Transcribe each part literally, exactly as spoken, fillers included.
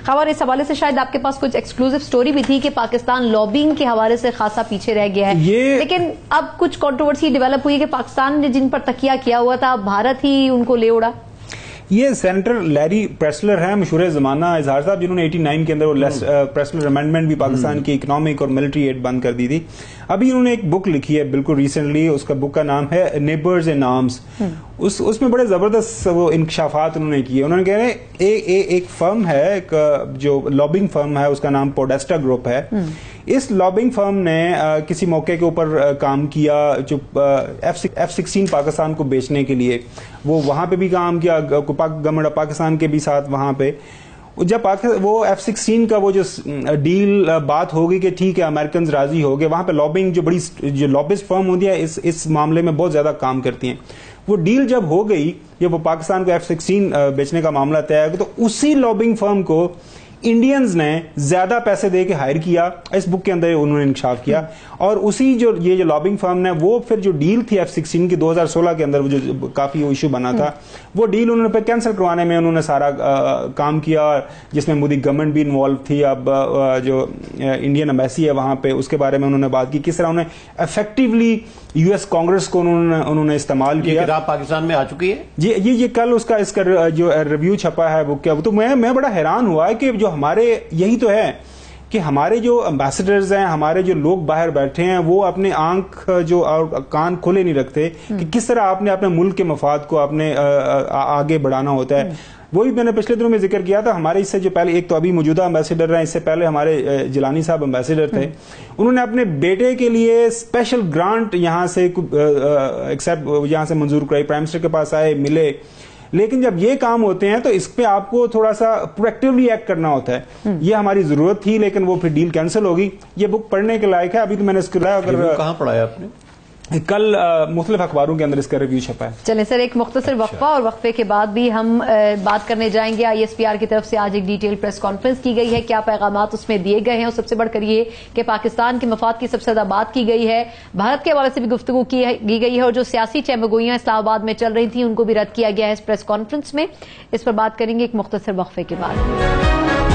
خبر اس حوالے سے شاید آپ کے پاس کچھ ایکسکلوزیو سٹوری بھی تھی کہ پاکستان لابنگ کے حوالے سے خاصا پیچھے رہ گیا ہے، لیکن اب کچھ کنٹروورسی ڈیولپ ہوئی کہ پاکستان نے جن پر تکیہ کیا ہوا تھا بھارت ہی ان کو لے اڑا. یہ سینیٹر لیری پریسلر ہیں مشہور زمانہ اظہار صاحب، جنہوں نے ایٹی نائن کے اندر وہ پریسلر امینڈمنٹ بھی پاکستان کی اکنامک اور ملٹری ایڈ بند کر دی تھی. ابھی انہوں نے ایک بک لکھی ہے بالکل ریسنٹلی، اس کا بک کا نام ہے نیبرز ان آرمز. اس اس میں بڑے زبردست وہ انکشافات انہوں نے کیے. انہوں نے کہہ رہے ایک فرم ہے، ایک جو لابنگ فرم ہے، اس کا نام پوڈیسٹا گروپ ہے. اس لابنگ فرم نے کسی موقع کے اوپر کام کیا جو ایف سکسٹین پاکستان کو بیچنے کے لیے، وہ وہاں پہ بھی کام کیا، گورنمنٹ پاکستان کے بھی ساتھ وہاں پہ. جب وہ ایف سکسٹین کا وہ جو ڈیل بات ہوگی کہ ٹھیک ہے امریکنز راضی ہو گئے، وہاں پہ لابنگ جو بڑی جو لابسٹ فرم ہوتی ہے اس اس معاملے میں بہت زیادہ کام کرتی ہیں. وہ ڈیل جب ہو گئی، جب وہ پاکستان کو ایف سکسٹین بیچنے کا معاملہ طے ہو گیا، تو اسی لابنگ فرم کو انڈینز نے زیادہ پیسے دے کے ہائر کیا. اس بک کے اندر انہوں نے انکشاف کیا، اور اسی جو یہ جو لابنگ فرم نے وہ پھر جو ڈیل تھی ایف سکسٹین کی دو ہزار سولہ کے اندر جو کافی ایشو بنا تھا، وہ ڈیل انہوں نے پھر کینسل کروانے میں انہوں نے سارا کام کیا، جس میں مودی گورنمنٹ بھی انوالو تھی. اب جو انڈین ایمبیسی ہے وہاں پہ اس کے بارے میں انہوں نے بات کی، کس طرح انہوں نے افیکٹولی یو ایس کانگریس کو انہوں نے انہوں نے استعمال کیا. کتاب پاکستان میں آ چکی ہے جی. یہ یہ کل اس کا اس کا جو ریویو چھپا ہے بک کا، تو میں میں بڑا حیران ہوا ہے کہ جو ہمارے یہی تو ہے کہ ہمارے جو امبیسڈرز ہیں، ہمارے جو لوگ باہر بیٹھے ہیں، وہ اپنے آنکھ جو کان کھلے نہیں رکھتے کہ کس طرح آپ نے اپنے ملک کے مفاد کو آپ نے آگے بڑھانا ہوتا ہے. وہی میں نے پچھلے دنوں میں ذکر کیا تھا. ہمارے اس سے جو پہلے ایک تو ابھی موجودہ امبیسڈر ہیں، اس سے پہلے ہمارے جیلانی صاحب امبیسڈر تھے. انہوں نے اپنے بیٹے کے لیے اسپیشل گرانٹ یہاں سے ایکسپٹ یہاں سے منظور کرائی، پرائم منسٹر کے پاس آئے، ملے. لیکن جب یہ کام ہوتے ہیں تو اس پہ آپ کو تھوڑا سا پرویکٹیولی ایکٹ کرنا ہوتا ہے. یہ ہماری ضرورت تھی لیکن وہ پھر ڈیل کینسل ہوگی. یہ بک پڑھنے کے لائق ہے. ابھی تو میں نے اس کو کہاں پڑھا ہے آپ نے؟ کل مختلف اخباروں کے اندر اس کا ریویو چھپا ہے. چلیں سر ایک مختصر وقفہ، اور وقفے کے بعد بھی ہم بات کرنے جائیں گے. آئی ایس پی آر کی طرف سے آج ایک ڈیٹیل پریس کانفرنس کی گئی ہے، کیا پیغامات اس میں دیے گئے ہیں، اور سب سے بڑھ کر یہ کہ پاکستان کے مفاد کی سب سے زیادہ بات کی گئی ہے. بھارت کے حوالے سے بھی گفتگو کی گئی ہے، اور جو سیاسی چہمگوئیاں اسلام آباد میں چل رہی تھیں ان کو بھی رد کیا گیا ہے اس پریس کانفرنس میں. اس پر بات کریں گے ایک مختصر وقفے کے بعد.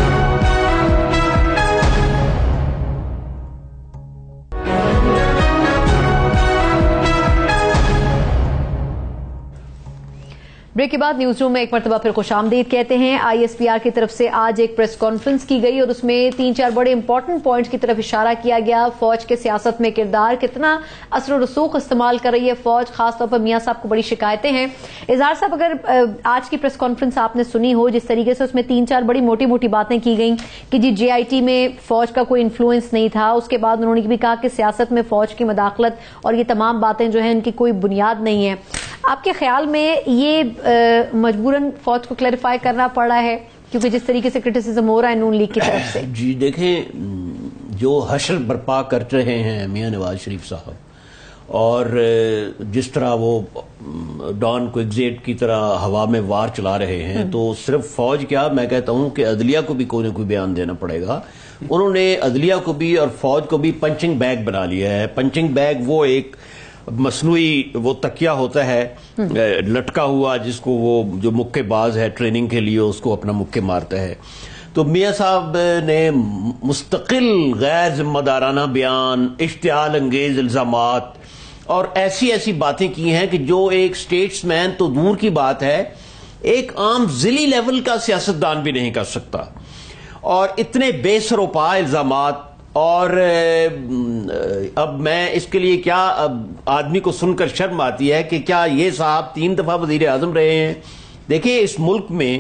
بریک کے بعد نیوز روم میں ایک مرتبہ پھر خوش آمدید کہتے ہیں. آئی ایس پی آر کی طرف سے آج ایک پریس کانفرنس کی گئی اور اس میں تین چار بڑے امپورٹنٹ پوائنٹس کی طرف اشارہ کیا گیا. فوج کے سیاست میں کردار، کتنا اثر و رسوخ استعمال کر رہی ہے فوج، خاص طور پر میاں صاحب کو بڑی شکایتیں ہیں. اظہار صاحب اگر آج کی پریس کانفرنس آپ نے سنی ہو، جس طریقے سے اس میں تین چار بڑی موٹی موٹی باتیں کی گئیں کہ جی جے آئی ٹی میں فوج کا کوئی انفلوئنس نہیں تھا، اس کے بعد انہوں نے بھی کہا کہ سیاست میں فوج کی مداخلت اور یہ تمام باتیں جو ہیں ان کی کوئی بنیاد نہیں ہے. آپ کے خیال میں یہ مجبوراً فوج کو کلیریفائی کرنا پڑا ہے کیونکہ جس طریقے سے کرٹیسزم ہو رہا ہے نون لیگ کی طرف سے؟ جی دیکھیں، جو حشر برپا کر رہے ہیں میاں نواز شریف صاحب، اور جس طرح وہ ڈان کو ایگزیٹ کی طرح ہوا میں وار چلا رہے ہیں، تو صرف فوج کیا، میں کہتا ہوں کہ عدلیہ کو بھی کوئی نہ کوئی بیان دینا پڑے گا. انہوں نے عدلیہ کو بھی اور فوج کو بھی پنچنگ بیگ بنا لیا ہے. پنچنگ بیگ وہ ایک مصنوعی وہ تکیہ ہوتا ہے لٹکا ہوا، جس کو وہ جو مکے باز ہے ٹریننگ کے لیے اس کو اپنا مکے مارتا ہے. تو میاں صاحب نے مستقل غیر ذمہ دارانہ بیان، اشتعال انگیز الزامات اور ایسی ایسی باتیں کی ہیں کہ جو ایک سٹیٹس مین تو دور کی بات ہے، ایک عام ضلعی لیول کا سیاستدان بھی نہیں کر سکتا. اور اتنے بے سر و پا الزامات، اور اب میں اس کے لیے کیا اب آدمی کو سن کر شرم آتی ہے کہ کیا یہ صاحب تین دفعہ وزیر اعظم رہے ہیں. دیکھیں اس ملک میں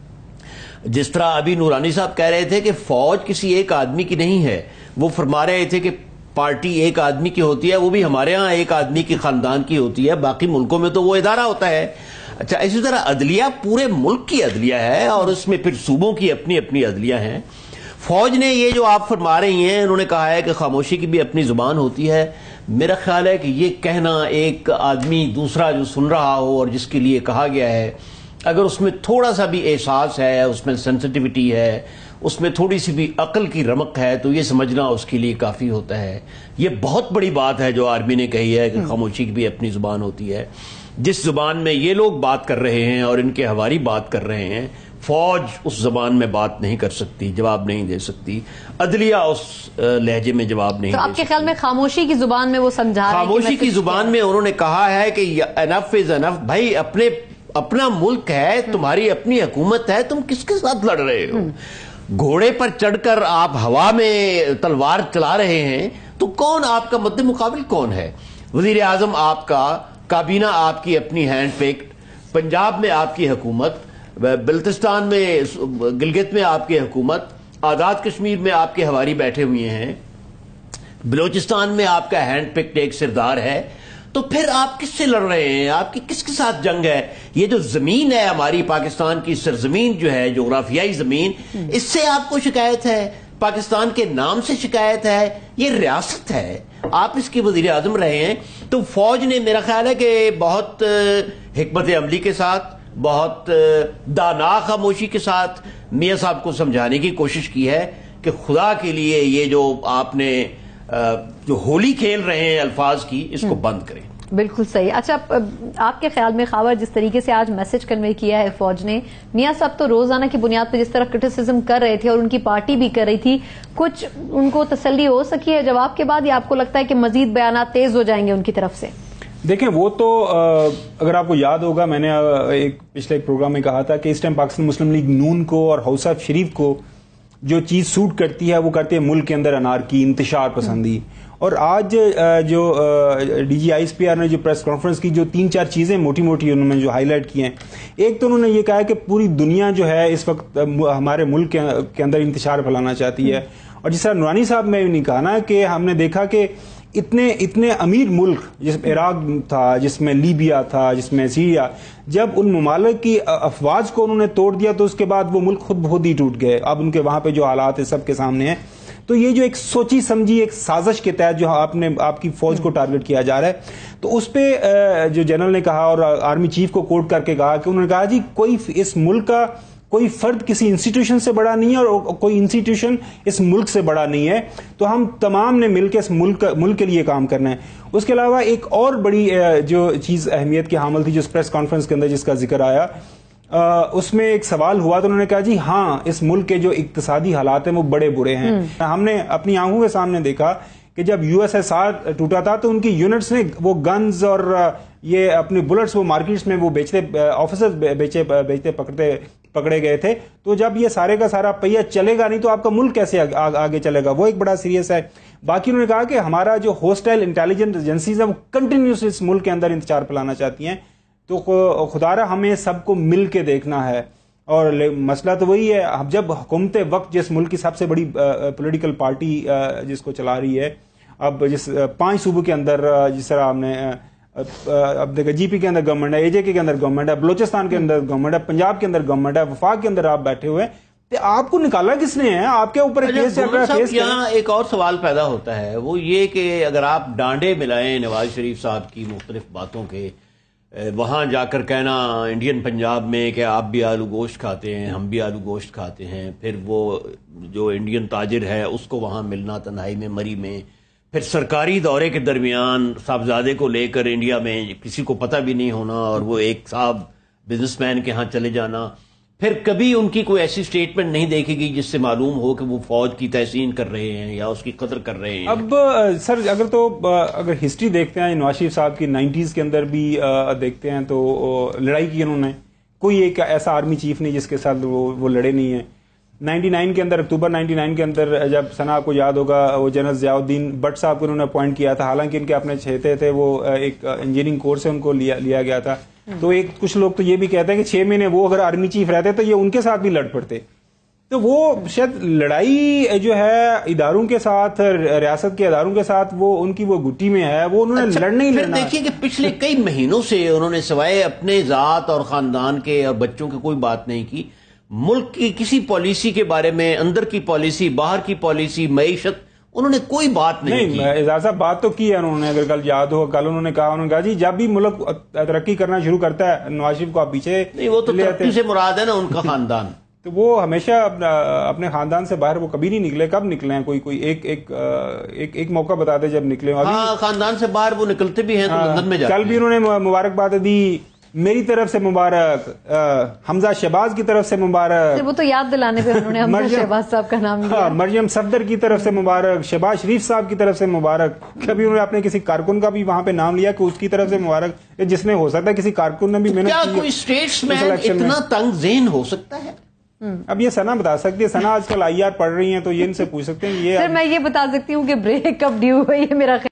جس طرح ابھی نورانی صاحب کہہ رہے تھے کہ فوج کسی ایک آدمی کی نہیں ہے، وہ فرما رہے تھے کہ پارٹی ایک آدمی کی ہوتی ہے، وہ بھی ہمارے ہاں ایک آدمی کی خاندان کی ہوتی ہے، باقی ملکوں میں تو وہ ادارہ ہوتا ہے. اچھا، اسی طرح عدلیہ پورے ملک کی عدلیہ ہے اور اس میں پھر صوبوں کی اپنی اپنی عدلیہ ہیں. فوج نے یہ جو آپ فرما رہی ہیں، انہوں نے کہا ہے کہ خاموشی کی بھی اپنی زبان ہوتی ہے. میرا خیال ہے کہ یہ کہنا ایک آدمی دوسرا جو سن رہا ہو اور جس کے لیے کہا گیا ہے، اگر اس میں تھوڑا سا بھی احساس ہے، اس میں سینسٹیوٹی ہے، اس میں تھوڑی سی بھی عقل کی رمق ہے، تو یہ سمجھنا اس کے لیے کافی ہوتا ہے. یہ بہت بڑی بات ہے جو آرمی نے کہی ہے کہ خاموشی کی بھی اپنی زبان ہوتی ہے. جس زبان میں یہ لوگ بات کر رہے ہیں اور ان کے حواری بات کر رہے ہیں، فوج اس زبان میں بات نہیں کر سکتی، جواب نہیں دے سکتی، عدلیہ اس لہجے میں جواب نہیں دے سکتی۔ تو آپ کے خیال میں خاموشی کی زبان میں وہ سمجھا رہے ہیں؟ خاموشی کی زبان میں انہوں نے کہا ہے کہ انف از انف، بھائی اپنے اپنا ملک ہے، تمہاری اپنی حکومت ہے، تم کس کے ساتھ لڑ رہے ہو؟ گھوڑے پر چڑھ کر آپ ہوا میں تلوار چلا رہے ہیں تو کون آپ کا مد مقابل کون ہے؟ وزیر اعظم آپ کا، کابینہ آپ کی اپنی ہینڈ پیکڈ، پنجاب میں آپ کی حکومت، بلتستان میں، گلگت میں آپ کی حکومت، آزاد کشمیر میں آپ کے ہواری بیٹھے ہوئے ہیں، بلوچستان میں آپ کا ہینڈ پکڈ ایک سردار ہے، تو پھر آپ کس سے لڑ رہے ہیں؟ آپ کی کس کے ساتھ جنگ ہے؟ یہ جو زمین ہے ہماری پاکستان کی سرزمین جو ہے، جغرافیائی زمین، اس سے آپ کو شکایت ہے، پاکستان کے نام سے شکایت ہے، یہ ریاست ہے، آپ اس کی وزیر اعظم رہے ہیں۔ تو فوج نے میرا خیال ہے کہ بہت حکمت عملی کے ساتھ، بہت دانا خاموشی کے ساتھ میاں صاحب کو سمجھانے کی کوشش کی ہے کہ خدا کے لیے یہ جو آپ نے جو ہولی کھیل رہے ہیں الفاظ کی، اس کو بند کریں۔ بالکل صحیح۔ اچھا، آپ کے خیال میں خاور جس طریقے سے آج میسج کنوے کیا ہے فوج نے، میاں صاحب تو روزانہ کی بنیاد پہ جس طرح کرٹیسزم کر رہے تھے اور ان کی پارٹی بھی کر رہی تھی، کچھ ان کو تسلی ہو سکی ہے جواب کے بعد، یا آپ کو لگتا ہے کہ مزید بیانات تیز ہو جائیں گے ان کی طرف سے؟ دیکھیں، وہ تو اگر آپ کو یاد ہوگا، میں نے ایک پچھلے ایک پروگرام میں کہا تھا کہ اس ٹائم پاکستان مسلم لیگ نون کو اور ہاؤس آف شریف کو جو چیز سوٹ کرتی ہے وہ کرتی ہے ملک کے اندر انارکی، انتشار پسندی۔ اور آج جو D G I S P R نے جو پریس کانفرنس کی، جو تین چار چیزیں موٹی موٹی انہوں نے جو ہائی لائٹ کی ہیں، ایک تو انہوں نے یہ کہا کہ پوری دنیا جو ہے اس وقت ہمارے ملک کے اندر انتشار پھیلانا چاہتی ہے، اور جس طرح نورانی صاحب نے نہیں کہا نا کہ ہم نے دیکھا کہ اتنے اتنے امیر ملک جس میں عراق تھا، جس میں لیبیا تھا، جس میں سیریا، جب ان ممالک کی افواج کو انہوں نے توڑ دیا تو اس کے بعد وہ ملک خود بخود ہی ٹوٹ گئے۔ اب ان کے وہاں پہ جو حالات ہیں سب کے سامنے ہیں۔ تو یہ جو ایک سوچی سمجھی ایک سازش کے تحت جو آپ نے آپ کی فوج کو ٹارگٹ کیا جا رہا ہے، تو اس پہ جو جنرل نے کہا اور آرمی چیف کو کوٹ کر کے کہا کہ انہوں نے کہا جی کوئی اس ملک کا کوئی فرد کسی انسٹیٹیوشن سے بڑا نہیں ہے اور کوئی انسٹیٹیوشن اس ملک سے بڑا نہیں ہے، تو ہم تمام نے مل کے اس ملک ملک کے لیے کام کرنا ہے۔ اس کے علاوہ ایک اور بڑی جو چیز اہمیت کی حامل تھی جو پریس کانفرنس کے اندر جس کا ذکر آیا، اس میں ایک سوال ہوا تو انہوں نے کہا جی ہاں، اس ملک کے جو اقتصادی حالات ہیں وہ بڑے برے ہیں۔ ہم نے اپنی آنکھوں کے سامنے دیکھا کہ جب یو ایس ایس آر ٹوٹا تھا تو ان کی یونٹس نے وہ گنز اور یہ اپنی بلٹس وہ مارکیٹس میں وہ بیچتے، آفیسرز بیچے بیچتے پکڑتے پکڑے گئے تھے۔ تو جب یہ سارے کا سارا پہیہ چلے گا نہیں تو آپ کا ملک کیسے آگے چلے گا؟ وہ ایک بڑا سیریس ہے۔ باقی انہوں نے کہا کہ ہمارا جو ہوسٹائل انٹیلیجنس ایجنسیز ہیں وہ کنٹینیوس اس ملک کے اندر انتشار پھیلانا چاہتی ہیں، تو خدا را ہمیں سب کو مل کے دیکھنا ہے۔ اور مسئلہ تو وہی ہے، اب جب حکومت وقت جس ملک کی سب سے بڑی پولیٹیکل پارٹی جس کو چلا رہی ہے، اب جس پانچ صوبوں کے اندر جس طرح ہم نے اب دیکھا جی پی کے اندر گورنمنٹ ہے، اے جے کے کے اندر گورنمنٹ ہے، بلوچستان کے اندر گورنمنٹ ہے، پنجاب کے اندر گورنمنٹ ہے، وفاق کے اندر آپ بیٹھے ہوئے ہیں، تو آپ کو نکالا کس نے ہے؟ آپ کے اوپر کیس چل رہا ہے۔ یہاں ایک اور سوال پیدا ہوتا ہے، وہ یہ کہ اگر آپ ڈانڈے ملائیں نواز شریف صاحب کی مختلف باتوں کے، وہاں جا کر کہنا انڈین پنجاب میں کہ آپ بھی آلو گوشت کھاتے ہیں، ہم بھی آلو گوشت کھاتے ہیں، پھر وہ جو انڈین تاجر ہے اس کو وہاں ملنا تنہائی میں مری میں، پھر سرکاری دورے کے درمیان صاحبزادے کو لے کر انڈیا میں کسی کو پتہ بھی نہیں ہونا اور وہ ایک صاحب بزنس مین کے ہاں چلے جانا، پھر کبھی ان کی کوئی ایسی سٹیٹمنٹ نہیں دیکھے گی جس سے معلوم ہو کہ وہ فوج کی تحسین کر رہے ہیں یا اس کی قدر کر رہے ہیں۔ اب سر اگر تو اگر ہسٹری دیکھتے ہیں نواز شریف صاحب کی نائنٹیز کے اندر بھی دیکھتے ہیں تو لڑائی کی انہوں نے، کوئی ایک ایسا آرمی چیف نہیں جس کے ساتھ وہ لڑے نہیں ہیں۔ نائنٹی نائن کے اندر، اکتوبر نائنٹی نائن کے اندر جب سنا آپ کو یاد ہوگا وہ جنرل ضیاء الدین بٹ صاحب کو انہوں نے اپوائنٹ کیا تھا، حالانکہ ان کے اپنے چھیتے تھے، وہ ایک انجینئرنگ کورس سے ان کو لیا لیا گیا تھا، تو ایک کچھ لوگ تو یہ بھی کہتے ہیں کہ چھ مہینے وہ اگر آرمی چیف رہتے تو یہ ان کے ساتھ بھی لڑ پڑتے۔ تو وہ شاید لڑائی جو ہے اداروں کے ساتھ، ریاست کے اداروں کے ساتھ، وہ ان کی وہ گٹی میں ہے، وہ انہوں نے لڑنا ہی لڑنا۔ دیکھیے کہ پچھلے کئی مہینوں سے انہوں نے سوائے اپنے ذات اور خاندان کے اور بچوں کی کوئی بات نہیں کی، ملک کی کسی پالیسی کے بارے میں، اندر کی پالیسی، باہر کی پالیسی، معیشت، انہوں نے کوئی بات نہیں کی۔ اعزاز صاحب بات تو کی ہے انہوں نے، اگر کل یاد ہو، کل انہوں نے کہا انہوں نے کہا جی جب بھی ملک ترقی کرنا شروع کرتا ہے نواز شریف کو آپ پیچھے نہیں، وہ تو ترقی سے مراد ہے نا ان کا خاندان۔ تو وہ ہمیشہ اپنے خاندان سے باہر وہ کبھی نہیں نکلے۔ کب نکلے ہیں؟ کوئی کوئی ایک ایک ایک ایک موقع بتا دے جب نکلے۔ ہاں، خاندان سے باہر وہ نکلتے بھی ہیں تو لندن میں جاتے ہیں۔ کل بھی انہوں نے مبارکباد دی میری طرف سے مبارک، حمزہ شہباز کی طرف سے مبارک، وہ تو یاد دلانے پہ انہوں نے حمزہ شہباز صاحب کا نام لیا، مریم صفدر کی طرف سے مبارک، شہباز شریف صاحب کی طرف سے مبارک، کبھی انہوں نے اپنے کسی کارکن کا بھی وہاں پہ نام لیا کہ اس کی طرف سے مبارک، جس نے ہو سکتا ہے کسی کارکن نے بھی محنت کی. کیا کوئی اسٹیٹس مین اتنا تنگ ذہن ہو سکتا ہے؟ اب یہ سنا بتا سکتی ہے، سنا آج کل آئی آر پڑھ رہی ہیں تو یہ ان سے پوچھ سکتے ہیں. یہ سر میں یہ بتا سکتی ہوں کہ بریک کب ڈیو ہوئی ہے میرا